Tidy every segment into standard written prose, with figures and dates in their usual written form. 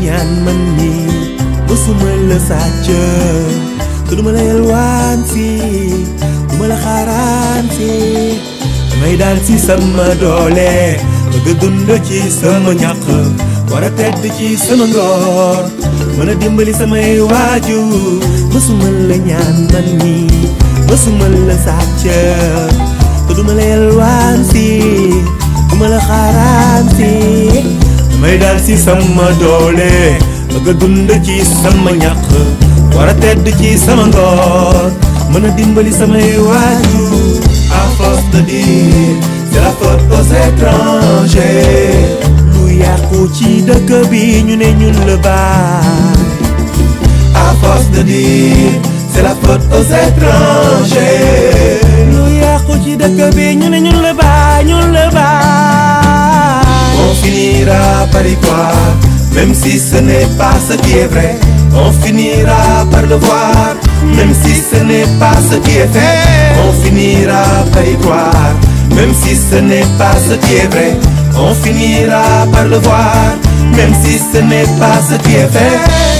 ñaan man ni mësuma la sàcc te duma la yalwaan si duma la xaaraan si damay daan si sama doole bëgg dund ci sama ñàq war a tedd ci sama ngor mën a dimbali samay waajur mësuma la ñaan man ni mësuma la sàcc te duma la yalwaan si duma la xaaraan si damay daan si sama doole bëgg dund ci sama ñàq war a tedd ci sama ngor mën a dimbali samay waajur. À force de dire c'est la faute aux étrangers lu yàqu ci dëkk bi ñu ne ñun la baay. À force de dire c'est la faute aux étrangers lu yàqu ci dëkk bi ñu ne ñun la baay ñun la baay. On finira par y croire même si ce n'est pas ce qui est vrai. On finira par le voir même si ce n'est pas ce qui est fait. On finira par y croire même si ce n'est pas ce qui est vrai. On finira par le voir même si ce n'est pas ce qui est fait.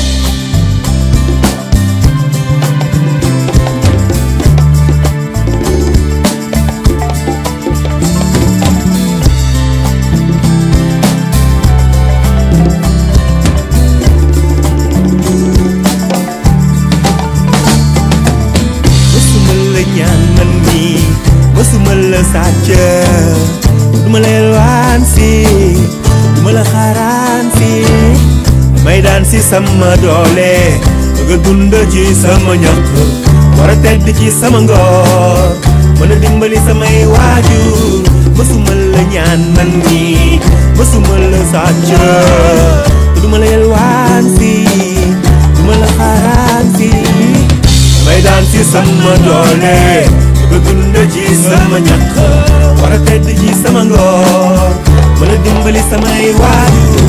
mësuma la sàcc duma la yalwaan si duma la xaaraan si damay daan si sama doole bëgg dund ci sama ñàq war a tedd ci sama ngor mën a dimbali samay waajur mësuma la ñaan man ni mësuma la sàcc duma la yalwaan si duma la xaaraan si damay daan si sama doole bëgg dund ci sama ñàkk war a tedd ci sama ngor mën a dimbali samay waajur.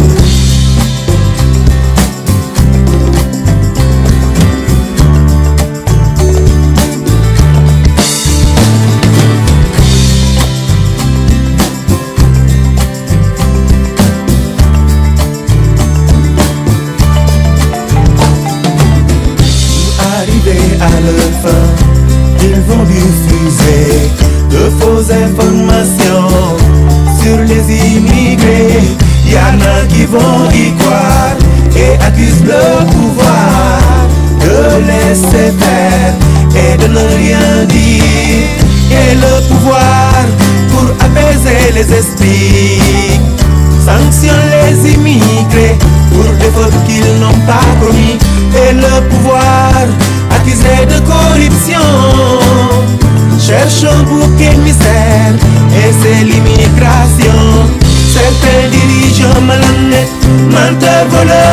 Arrivé à leur fin ils vont diffuser de fausses informations sur les immigrés. Y en a qui vont y croire et accusent le pouvoir de laisser faire et de ne rien dire. Et le pouvoir, pour apaiser les esprits, sanctionne les immigrés pour des fautes qu'ils n'ont pas commis. Et le pouvoir, accusé de corruption, cherche un bouc émissaire et c'est l'immigration. Certains dirigeants malhonnêtes, menteurs, voleurs